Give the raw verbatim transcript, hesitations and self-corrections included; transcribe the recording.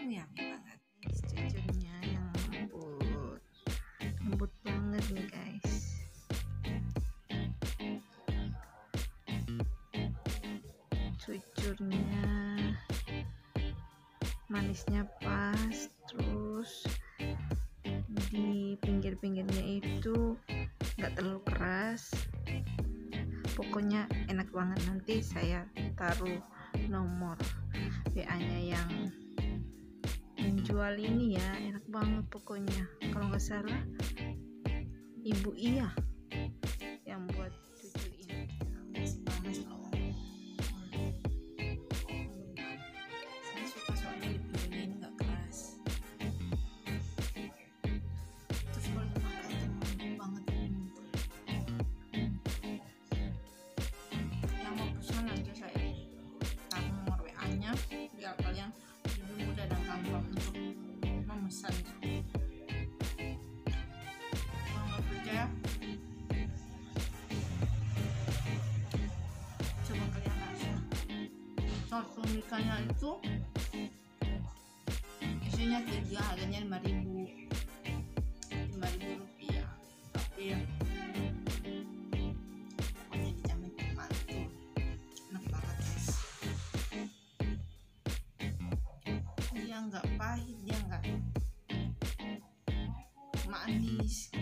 yummy banget. Cucurnya yang lembut, lembut banget nih guys. Cucurnya manisnya pas, terus di pinggir-pinggirnya itu nggak terlalu keras. Pokoknya enak banget. Nanti saya taruh nomor W A-nya yang menjual ini ya. Enak banget pokoknya. Kalau nggak salah Ibu Iya yang buat cucur ini. Masih panas loh. Saya suka soalnya di pinggirnya ini nggak keras. Terus kalau dimakan lembut banget ini. Yang mau pesan aja saya taruh nomor W A-nya biar kalian lebih mudah dan gampang untuk memesan. Kalau nggak percaya, coba kalian rasa. Soto ikannya itu isinya tiga, harganya lima ribu lima ribu rupiah, tapi pokoknya dijamin mantul, enak banget guys. Dia nggak pahit, dia nggak manis.